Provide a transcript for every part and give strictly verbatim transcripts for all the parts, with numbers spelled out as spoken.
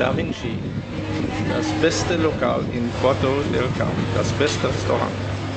Da Vinci. Das beste Lokal in Porto del Campo. Das beste Restaurant.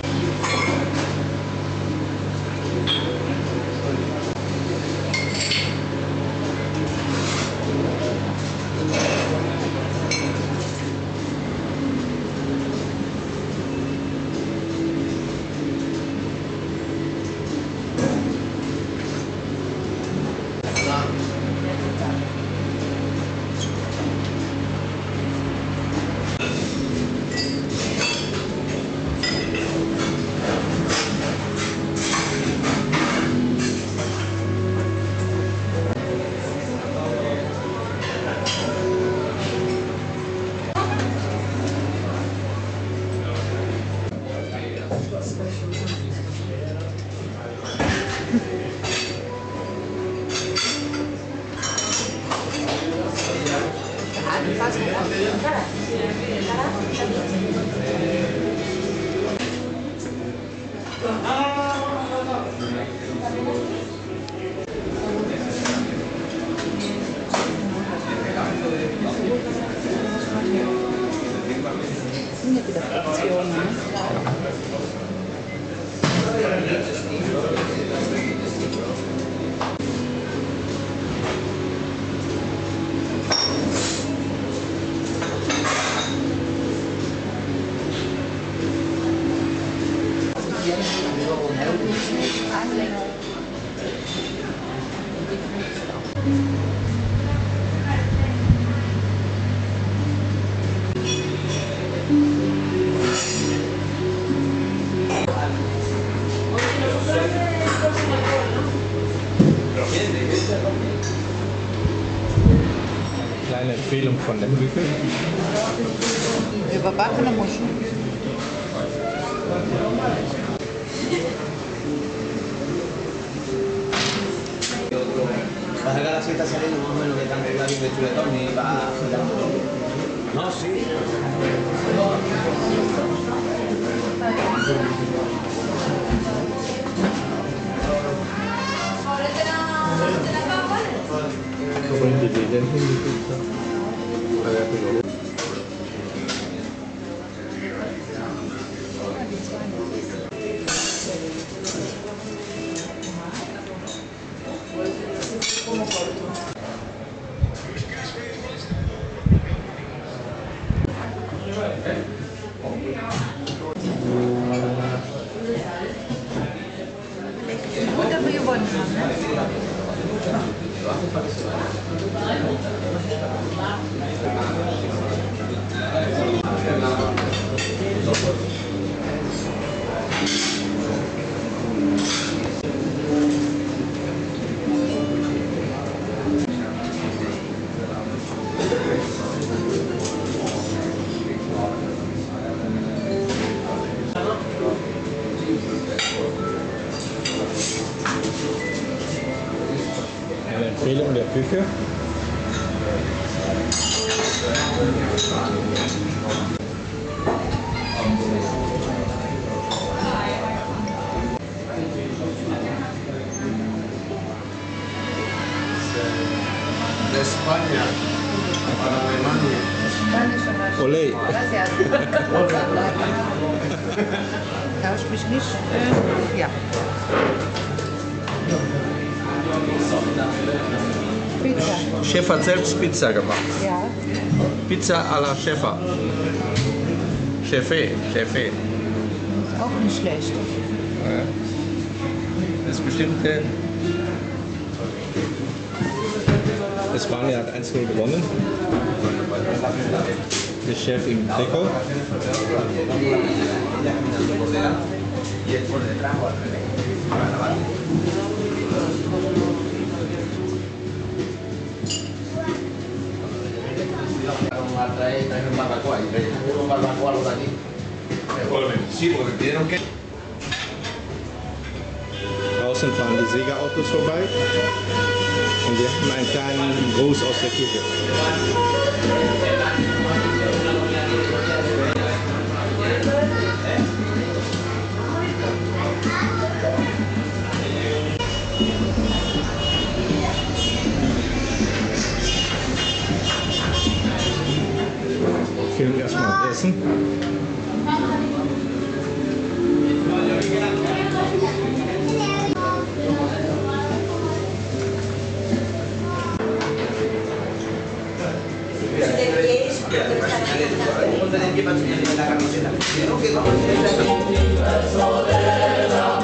Kleine Empfehlung von der Küche. Überbackene Muscheln. Pasa que ahora sí está saliendo más o menos que están arreglados de chuletón y va... No, sí. Gut, dass wir gewonnen haben. Eine Empfehlung der Küche. De España para Alemania. Olé. Gracias. Tausch mich nicht. Äh, ja. Pizza. Chef hat selbst Pizza gemacht. Ja. Pizza à la Chefa. Chefe, Chefe. Ist auch nicht schlecht. Ja. Das ist bestimmt der. Espanja hat eins null gewonnen. Der Chef im Trikot. Draußen fahren die Sägeautos vorbei und wir haben einen kleinen Gruß aus der Küche. Film erstmal essen. Un montón de tiempo enseñando la camiseta. Creo que vamos a